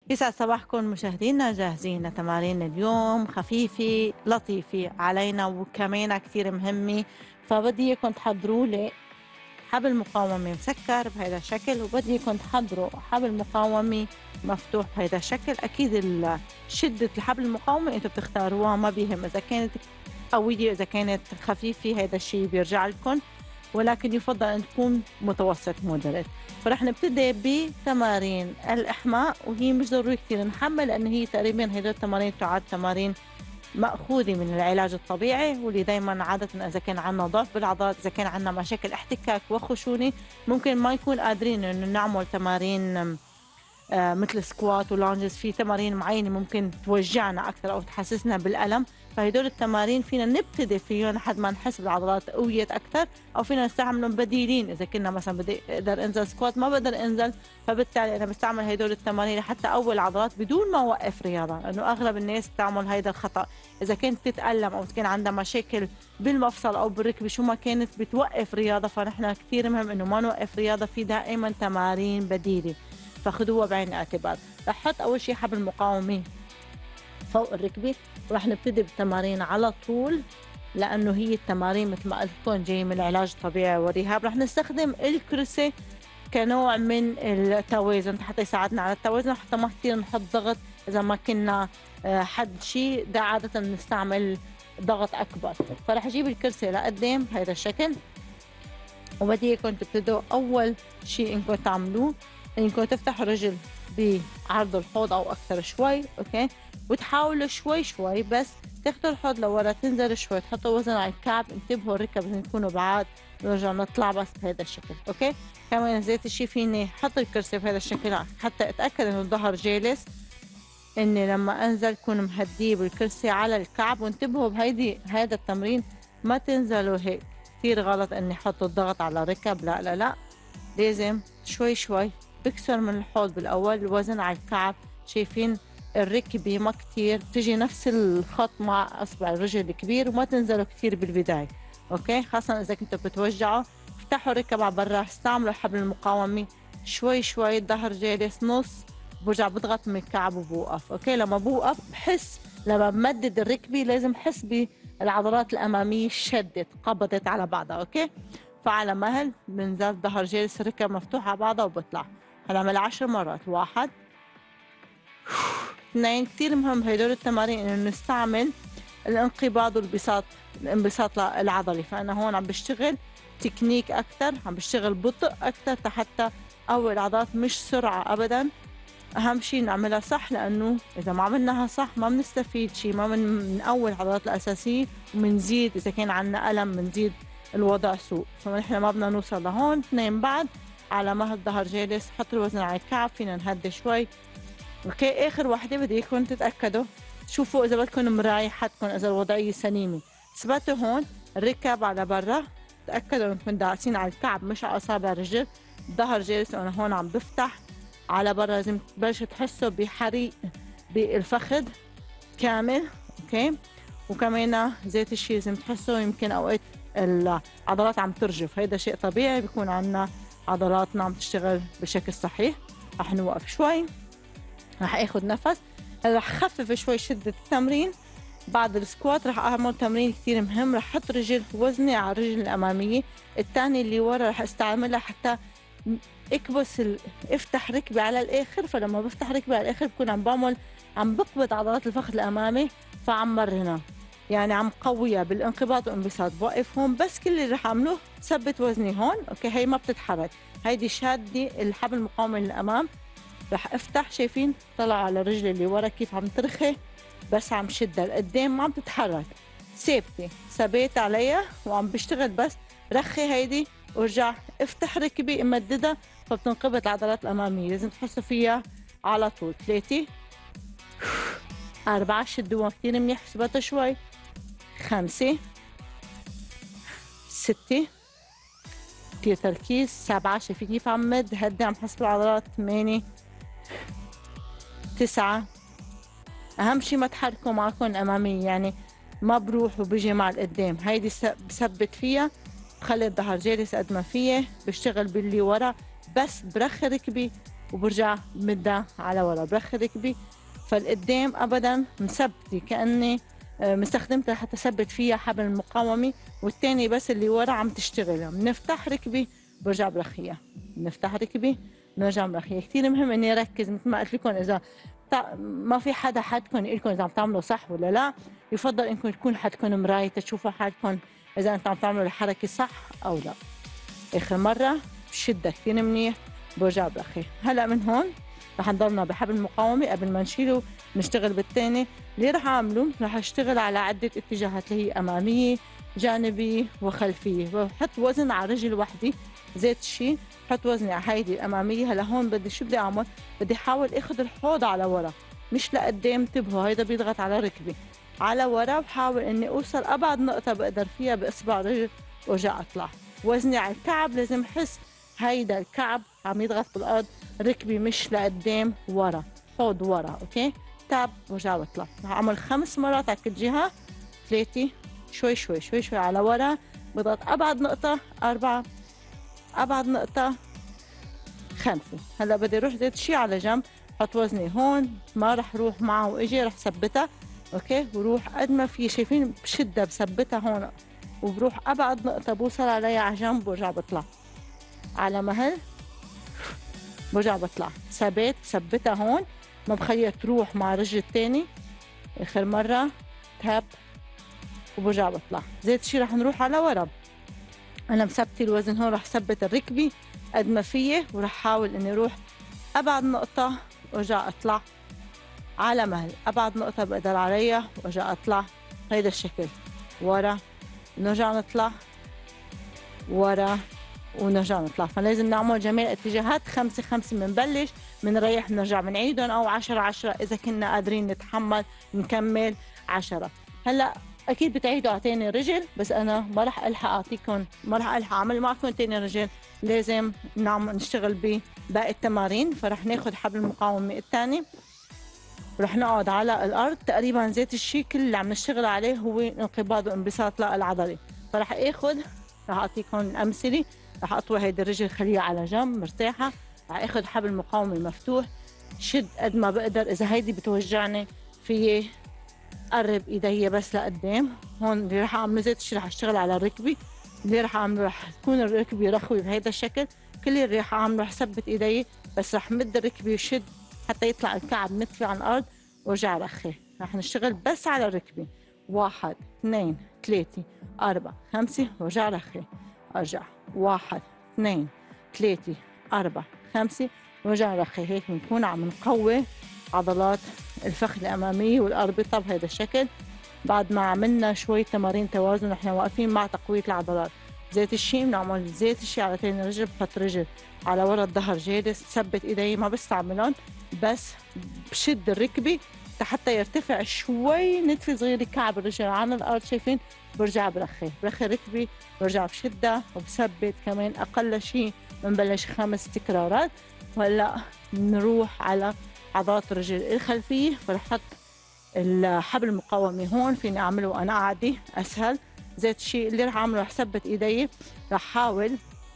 يسعد صباحكم مشاهدينا، جاهزين لتمارين اليوم خفيفة لطيفة علينا وكمان كتير مهمة. فبدي اياكم تحضروا لي حبل مقاومة مسكر بهذا الشكل، وبدي اياكم تحضروا حبل مقاومة مفتوح بهذا الشكل. اكيد شدة الحبل المقاومة انتم بتختاروها، ما بيهم اذا كانت قوية اذا كانت خفيفة، هذا الشيء بيرجع لكم، ولكن يفضل أن تكون متوسط مودريت. فرح نبتدي بتمارين الإحماء، وهي مش ضروري كثير نحمل لأن هي تقريبا هدول التمارين تعد تمارين مأخوذة من العلاج الطبيعي، واللي دايما عادة إذا كان عندنا ضعف بالعضلات، إذا كان عندنا مشاكل احتكاك وخشونة، ممكن ما يكون قادرين إنه نعمل تمارين مثل سكوات ولانجز. في تمارين معينة ممكن توجعنا أكثر أو تحسسنا بالألم، فهدول التمارين فينا نبتدي فيهم لحد ما نحس بالعضلات قويت أكثر، أو فينا نستعملهم بديلين. إذا كنا مثلا بدي أقدر أنزل سكوات ما بقدر أنزل، فبالتالي أنا بستعمل هدول التمارين لحتى أقوي العضلات بدون ما أوقف رياضة، لأنه أغلب الناس بتعمل هيدا الخطأ. إذا كانت تتألم أو إذا كان عندها مشاكل بالمفصل أو بالركبة شو ما كانت بتوقف رياضة، فنحن كثير مهم إنه ما نوقف رياضة، في دائما تمارين بديلة فخدوها بعين الاعتبار. رح احط اول شيء حبل مقاومه فوق الركبه، ورح نبتدي بالتمارين على طول، لانه هي التمارين مثل ما قلت لكم جاي من العلاج الطبيعي والرهاب. رح نستخدم الكرسي كنوع من التوازن حتى يساعدنا على التوازن، حتى ما كثير نحط ضغط. اذا ما كنا حد شيء ده عاده بنستعمل ضغط اكبر. فرح اجيب الكرسي لقدام بهذا الشكل، وبدي اياكم تبتدوا اول شيء انكم تعملوه انكم تفتحوا رجل بعرض الحوض او اكثر شوي، اوكي، وتحاولوا شوي شوي بس تاخذوا الحوض لورا، تنزلوا شوي، تحطوا وزن على الكعب، انتبهوا الركب لازم يكونوا بعاد، نرجع نطلع بس بهذا الشكل، اوكي. كمان زيت الشيء فيني حط الكرسي بهذا الشكل حتى اتاكد انه الظهر جالس، اني لما انزل كون مهديه بالكرسي على الكعب. وانتبهوا هذا التمرين ما تنزلوا هيك، كثير غلط اني احط الضغط على الركب، لا لا لا، لازم شوي شوي بكسر من الحوض بالاول، الوزن على الكعب. شايفين الركبه ما كثير بتجي نفس الخط مع اصبع الرجل الكبير، وما تنزلوا كثير بالبدايه، اوكي، خاصه اذا كنتوا بتوجعوا. افتحوا الركب على برا، استعملوا حبل المقاومه شوي شوي، الظهر جالس نص، برجع بضغط من الكعب وبوقف، اوكي. لما بوقف بحس، لما بمدد الركبه لازم بحس بالعضلات الاماميه شدت قبضت على بعضها، اوكي. فعلى مهل بنزل ظهر جالس، الركب مفتوحه على بعضها وبطلع. هنعمل 10 مرات، 1 2. كثير مهم هدول التمارين انه نستعمل الانقباض والانبساط، الانبساط العضلي. فانا هون عم بشتغل تكنيك اكثر، عم بشتغل بطء اكثر حتى اقوي العضلات، مش سرعه ابدا. اهم شيء نعملها صح، لانه اذا ما عملناها صح ما بنستفيد شيء، ما بنقوي العضلات الاساسيه، وبنزيد اذا كان عندنا الم بنزيد الوضع سوء. فنحن ما بدنا نوصل لهون. 2 بعد على مهل ظهر جالس، حط الوزن على الكعب، فينا نهدي شوي، اوكي. اخر وحده بدي اياكم تتاكدوا، شوفوا اذا بدكم مرايه حدكم، اذا الوضعيه سليمه. اثبتوا هون الركب على برا، تاكدوا انكم داعسين على الكعب مش على اصابع الرجل. ظهر جالس وانا هون عم بفتح على برا، لازم تبلشوا تحسوا بحريق بالفخذ كامل، اوكي. وكمان زيت الشيء لازم تحسوا، يمكن اوقات العضلات عم ترجف، هيدا شيء طبيعي، بيكون عندنا عضلاتنا عم تشتغل بشكل صحيح. رح نوقف شوي، رح اخذ نفس، رح خفف شوي شدة التمرين. بعد السكوات رح اعمل تمرين كثير مهم، رح احط رجل وزني على الرجل الامامية، الثانية اللي ورا رح استعملها حتى اكبس افتح ركبي على الاخر. فلما بفتح ركبي على الاخر بكون عم بقبض عضلات الفخذ الامامي، فعم مرنها، يعني عم قويها بالانقباض والانبساط. بوقف هون، بس كل اللي رح اعمله ثبت وزني هون، اوكي، هي ما بتتحرك، هيدي شادة الحبل المقاومة للامام. رح افتح، شايفين طلع على الرجل اللي ورا كيف عم ترخي، بس عم شدها لقدام، ما عم تتحرك، ثابته ثبات عليها وعم بشتغل بس. رخي هيدي وارجع افتح ركبي امددها، فبتنقبض العضلات الاماميه، لازم تحسوا فيها على طول. 3 4 شدوها كثير منيح، اثبتوا شوي. 5 6 كثير تركيز. 7 شايفين كيف عم مد هدي، عم حس بالعضلات. 8 9 اهم شيء ما تحركوا معكم الاماميه، يعني ما بروح وبيجي مع القدام، هيدي بثبت فيها، بخلي الظهر جالس قد ما فيه، بشتغل باللي ورا، بس برخي ركبي وبرجع بمدها على ورا، برخي ركبي. فالقدام ابدا مثبتة كأني مستخدمتها حتى ثبت فيها حبل المقاومة، والتاني بس اللي ورا عم تشتغل. بنفتح ركبي برجع برخيها، بنفتح ركبي بنرجع برخيها. كتير مهم اني اركز مثل ما قلت لكم، اذا ما في حدكم يقول لكم اذا عم تعملوا صح ولا لا. يفضل انكم يكون حدكم مراية تشوفوا حالكم اذا انتم عم تعملوا الحركة صح او لا. اخر مرة بشدها كثير منيح، برجع برخي. هلا من هون رح نضلنا بحبل المقاومة. قبل ما نشيله نشتغل بالثاني. اللي رح اعمله رح اشتغل على عدة اتجاهات اللي هي امامية جانبية وخلفية. بحط وزن على رجل وحدة زيت الشي، بحط وزني على هيدي الامامية. هلا هون بدي شو بدي اعمل؟ بدي احاول اخذ الحوض على ورا مش لقدام. انتبهوا هيدا بيضغط على ركبي. على ورا بحاول اني اوصل ابعد نقطة بقدر فيها باصبع رجل وارجع اطلع. وزني على الكعب لازم احس هيدا الكعب عم يضغط بالارض، ركبي مش لقدام ورا، حوض ورا. اوكي، تاب وارجع بطلع. رح اعمل 5 مرات على كل جهه. 3 شوي شوي شوي شوي على ورا، بضغط ابعد نقطه. 4 ابعد نقطه. 5. هلا بدي اروح زيت شي على جنب، حط وزني هون، ما رح روح معه واجي، رح ثبتها. اوكي، وروح قد ما في. شايفين بشدها بثبتها هون، وبروح ابعد نقطه بوصل عليها على جنب وارجع بطلع على مهل. برجع بطلع ثبات، ثبتها هون، ما بخليها تروح مع الرجل الثاني. اخر مره تاب وبرجع بطلع. زيت شي رح نروح على ورا. انا مثبتي الوزن هون، رح ثبت الركبه قد ما فيي، ورح احاول اني اروح ابعد نقطه وارجع اطلع على مهل. ابعد نقطه بقدر عليها وارجع اطلع. هيدا الشكل، ورا نرجع نطلع، ورا ونرجع نطلع. فلازم نعمل جميع الاتجاهات 5 5. بنبلش بنريح بنرجع بنعيدهم، او 10 10 اذا كنا قادرين نتحمل نكمل 10. هلا اكيد بتعيدوا على تاني رجل، بس انا ما رح الحق اعطيكم، ما رح الحق اعمل معكم تاني رجل. لازم نعمل نشتغل بباقي التمارين. فرح ناخذ حبل المقاومه الثاني، رح نقعد على الارض تقريبا زيت الشي. كل اللي عم نشتغل عليه هو انقباض وانبساط للعضله. فرح اخذ، رح اعطيكم امثله. رح اطوي هيدي الرجل خليها على جنب مرتاحه. رح اخذ حبل مقاومه مفتوح، شد قد ما بقدر. اذا هيدي بتوجعني في قرب ايدي بس لقدام. هون اللي رح اعمله زيت الشي، رح اشتغل على الركبه. اللي رح اعمله رح تكون الركبه رخوه بهيدا الشكل. كل اللي رح اعمله رح ثبت ايدي بس، رح مد الركبه وشد حتى يطلع الكعب متفي عن الارض وارجع رخي. رح نشتغل بس على الركبه. 1 2 3 4 5 وارجع رخي. ارجع 1 2 3 4 5 وارجع رخي. هيك بنكون عم نقوي عضلات الفخذ الاماميه والاربطه بهذا الشكل. بعد ما عملنا شوي تمارين توازن نحن واقفين مع تقويه العضلات. زيت الشي بنعمل زيت الشي على تاني رجل، بحط رجل على ورا الظهر جالس، ثبت ايدي ما بستعملهم، بس بشد الركبه حتى يرتفع شوي نتفه صغيره كعب الرجل عن الارض. شايفين؟ برجع برخي ركبي، برجع بشدها وبثبت كمان اقل شيء. بنبلش 5 تكرارات. وهلا نروح على عضلات الرجل الخلفيه. فرح احط الحبل المقاومه هون، فيني اعمله وانا قاعده اسهل. زيت الشيء اللي رح اعمله رح ثبت ايدي، رح احاول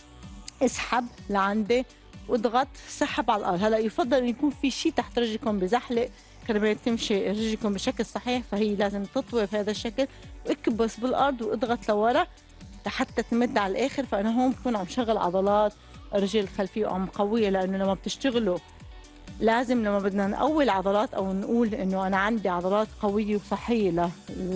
اسحب لعندي واضغط سحب على الارض. هلا يفضل يكون في شيء تحت رجلكم بزحلق كرمال تمشي رجلكم بشكل صحيح، فهي لازم تطوي بهذا الشكل، واكبس بالارض واضغط لورا لحتى تمد على الاخر. فانا هون بكون عم شغل عضلات الرجل الخلفيه وعم قويه، لانه لما بتشتغلوا لازم لما بدنا نقوي العضلات او نقول انه انا عندي عضلات قويه وصحيه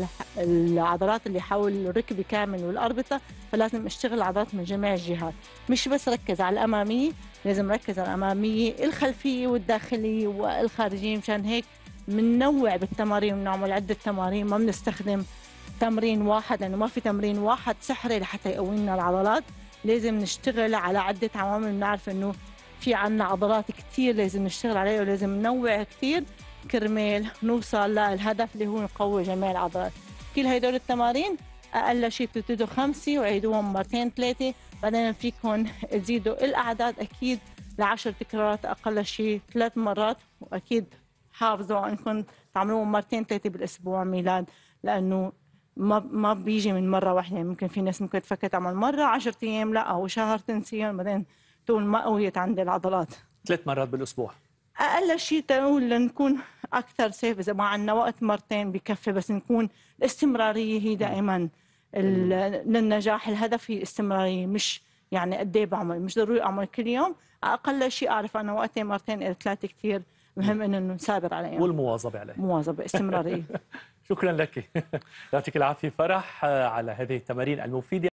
للعضلات اللي حول الركبه كامل والاربطه، فلازم اشتغل عضلات من جميع الجهات، مش بس ركز على الاماميه، لازم ركز على الاماميه الخلفيه والداخليه والخارجيه. مشان هيك بننوع بالتمارين ونعمل عده تمارين، ما بنستخدم تمرين واحد لانه ما في تمرين واحد سحري لحتى يقوي لنا العضلات. لازم نشتغل على عده عوامل. بنعرف انه في عنا عضلات كتير لازم نشتغل عليها، ولازم ننوع كتير كرمال نوصل للهدف اللي هو نقوي جميع العضلات. كل هدول التمارين أقل شيء بتبتدوا 5 وعيدوهم مرتين 3، بعدين فيكم تزيدوا الأعداد أكيد ل10 تكرارات أقل شيء 3 مرات. وأكيد حافظوا أنكم تعملوهم مرتين 3 بالأسبوع ميلاد، لأنه ما بيجي من مرة واحدة. يعني ممكن في ناس ممكن تفكر تعمل مرة 10 أيام، لا، أو شهر تنسيهم بعدين تقول ما قويت عندي العضلات. 3 مرات بالاسبوع. اقل شيء تقول لنكون اكثر سيف، اذا ما عندنا وقت مرتين بكفي، بس نكون الاستمراريه هي دائما للنجاح. الهدف هي الاستمراريه، مش يعني قد ايه بعمل، مش ضروري اعمل كل يوم. اقل شيء اعرف انا وقتين مرتين الى ثلاثه كثير مهم انه نثابر عليها. والمواظبه عليه. مواظبه، استمراريه. شكرا لك. يعطيك العافيه فرح على هذه التمارين المفيده.